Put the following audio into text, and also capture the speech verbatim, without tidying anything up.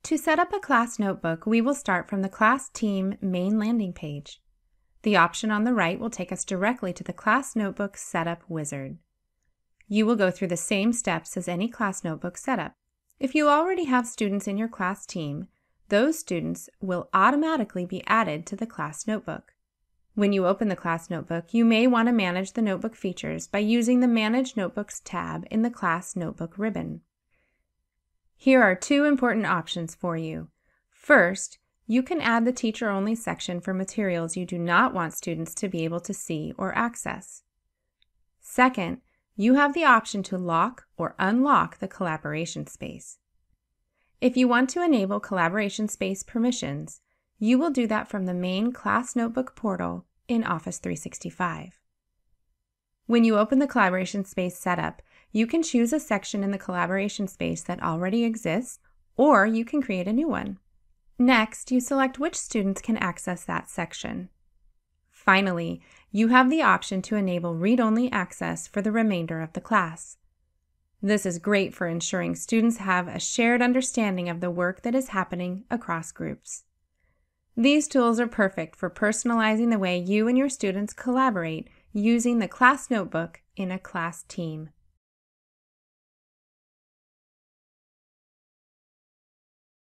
To set up a class notebook, we will start from the Class Team main landing page. The option on the right will take us directly to the Class Notebook Setup wizard. You will go through the same steps as any class notebook setup. If you already have students in your class team, those students will automatically be added to the class notebook. When you open the class notebook, you may want to manage the notebook features by using the Manage Notebooks tab in the Class Notebook ribbon. Here are two important options for you. First, you can add the teacher-only section for materials you do not want students to be able to see or access. Second, you have the option to lock or unlock the collaboration space. If you want to enable collaboration space permissions, you will do that from the main Class Notebook portal in Office three sixty-five. When you open the collaboration space setup, you can choose a section in the collaboration space that already exists, or you can create a new one. Next, you select which students can access that section. Finally, you have the option to enable read-only access for the remainder of the class. This is great for ensuring students have a shared understanding of the work that is happening across groups. These tools are perfect for personalizing the way you and your students collaborate using the class notebook in a class team.